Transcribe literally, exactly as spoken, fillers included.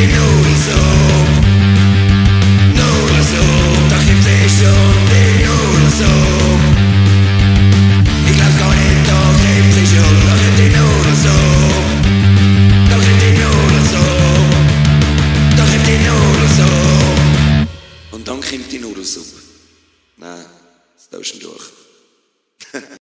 die Nudelsuppe. Nudelsuppe, da gibt's eh schon die Nudelsuppe. Ich glaub's gar nicht, da gibt's eh schon, da gibt die Nudelsuppe. Da gibt die Nudelsuppe. Da gibt die Nudelsuppe. Und dann kommt die Nudelsuppe. Nein, das tauschen durch.